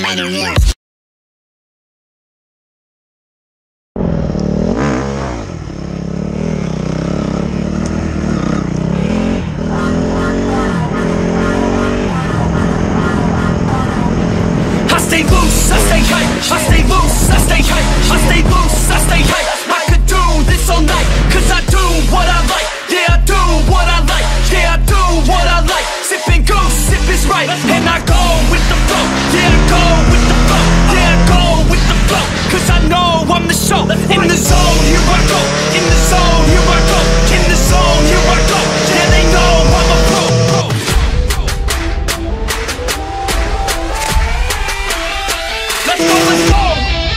91. Stay loose, I stay hype, I stay loose, I stay hype, I stay loose, I stay hype. I could do this all night, cause I do what I like. Yeah, I do what I like, yeah, I do what I like. Sipping goose, sip is right, and I go with the flow. Yeah, I go with the flow, yeah, I go with the flow. Cause I know I'm the show. In the zone, here I go. In the zone, here I go. In the zone, here I go. Yeah, they know I'm a pro. Let's go, let's go!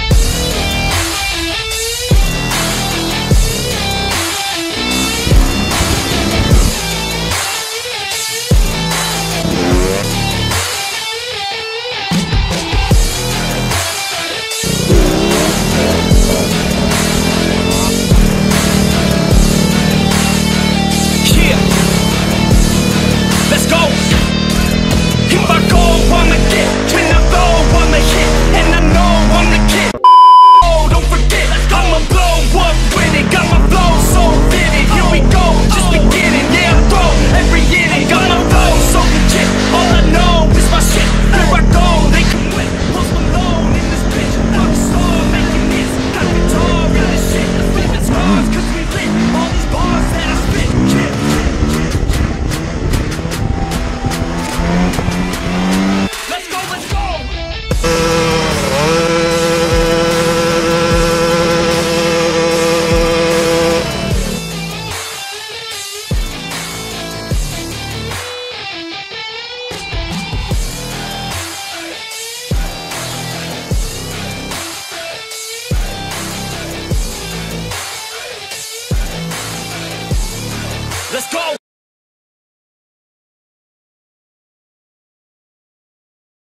Yeah! Let's go! If I go, I'ma get. When I go, I'ma hit. And I know I'm the kid. Oh, don't forget, I'ma blow up with it. Got my flow so vivid. Here we go, just beginning. Yeah, I throw every inning. Got my flow so legit. All I know is my shit. Here I go, they can win. Post Malone in this bitch. I'm a star making this. Got guitar in this shit. Flipping scars cause we lit. All these bars that I spit. Yeah. Let's go, let's go! Let's go!